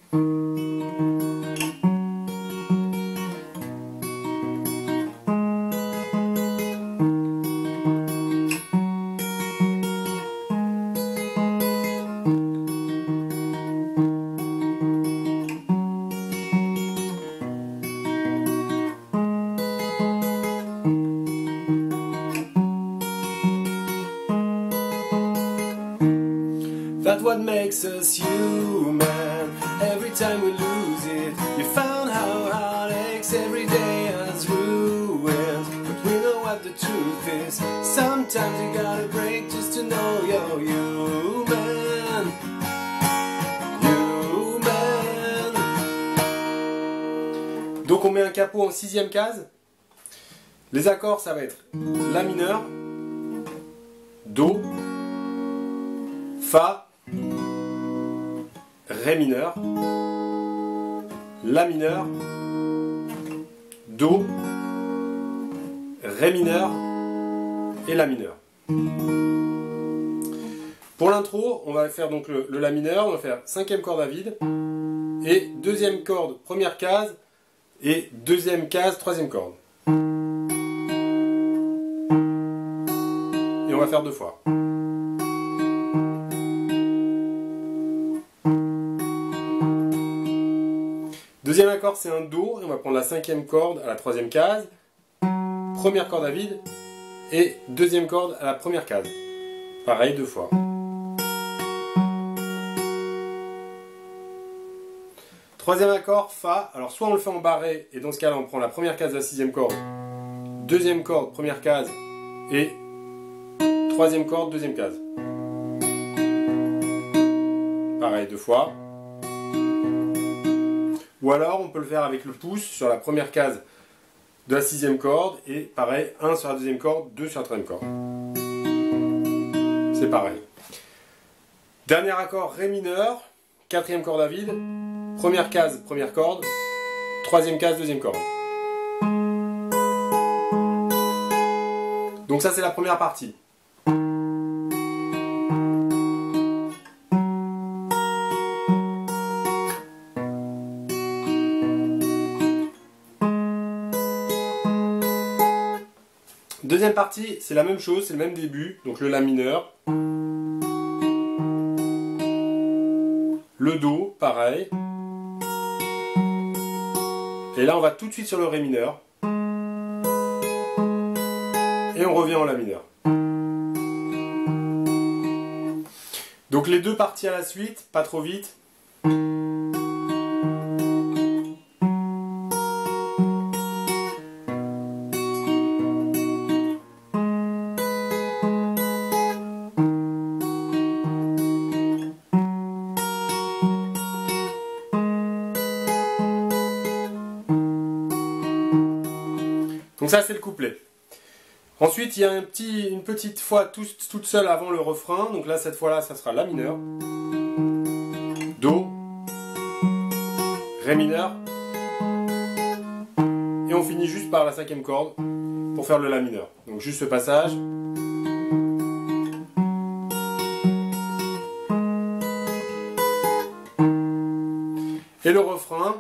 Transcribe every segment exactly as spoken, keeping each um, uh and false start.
That's what makes us human. Every time we lose it, you found how heartaches every day has ruins. But we know what the truth is. Sometimes you gotta break just to know you're human. Human. Donc on met un capot en sixième case. Les accords, ça va être La mineur, Do, Fa, Ré mineur, La mineur, Do, Ré mineur et La mineur. Pour l'intro, on va faire donc le, le La mineur, on va faire cinquième corde à vide et deuxième corde, première case et deuxième case, troisième corde. Et on va faire deux fois. Deuxième accord, c'est un Do, et on va prendre la cinquième corde à la troisième case, première corde à vide, et deuxième corde à la première case. Pareil, deux fois. Troisième accord, Fa. Alors soit on le fait en barré, et dans ce cas-là, on prend la première case de la sixième corde, deuxième corde, première case, et troisième corde, deuxième case. Pareil, deux fois. Ou alors on peut le faire avec le pouce sur la première case de la sixième corde et pareil, un sur la deuxième corde, deux sur la troisième corde. C'est pareil. Dernier accord, Ré mineur, quatrième corde à vide, première case, première corde, troisième case, deuxième corde. Donc ça c'est la première partie. Deuxième partie, c'est la même chose, c'est le même début, donc le La mineur, le Do, pareil, et là on va tout de suite sur le Ré mineur, et on revient en La mineur. Donc les deux parties à la suite, pas trop vite. Donc ça c'est le couplet. Ensuite il y a un petit, une petite fois tout, toute seule avant le refrain. Donc là cette fois là ça sera La mineur, Do, Ré mineur. Et on finit juste par la cinquième corde pour faire le La mineur. Donc juste ce passage. Et le refrain.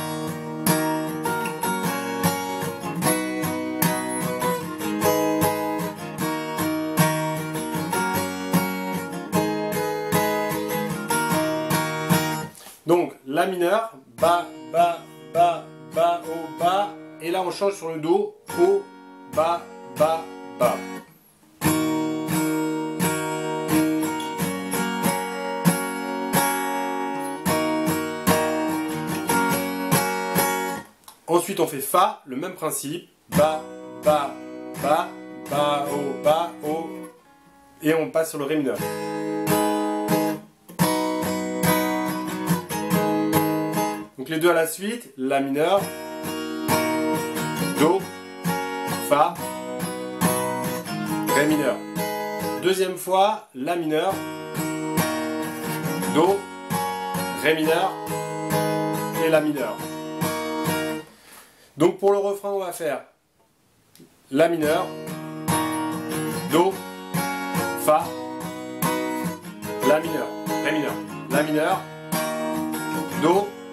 Donc, La mineur, Ba, Ba, Ba, Ba, O, Ba, et là on change sur le Do, O, Ba, Ba, Ba. Ensuite on fait Fa, le même principe, Ba, Ba, Ba, Ba, O, Ba, O, et on passe sur le Ré mineur. Donc les deux à la suite, La mineur, Do, Fa, Ré mineur. Deuxième fois, La mineur, Do, Ré mineur et La mineur. Donc pour le refrain, on va faire La mineur, Do, Fa, La mineur, Ré mineur, La mineur, Do,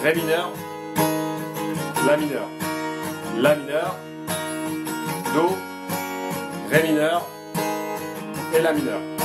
Ré mineur, La mineur, La mineur, Do, Ré mineur et La mineur.